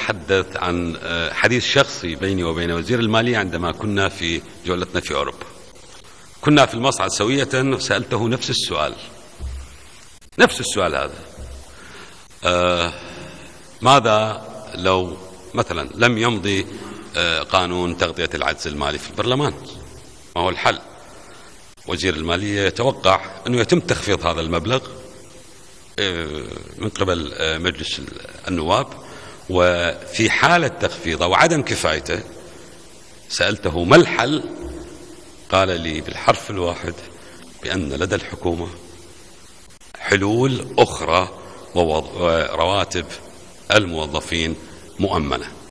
أتحدث عن حديث شخصي بيني وبين وزير المالية عندما كنا في جولتنا في أوروبا. كنا في المصعد سوية وسألته نفس السؤال هذا: ماذا لو مثلا لم يمضي قانون تغطية العجز المالي في البرلمان؟ ما هو الحل؟ وزير المالية يتوقع أنه يتم تخفيض هذا المبلغ من قبل مجلس النواب، وفي حالة تخفيضه وعدم كفايته سألته ما الحل؟ قال لي بالحرف الواحد بأن لدى الحكومة حلول أخرى ورواتب الموظفين مؤمنة.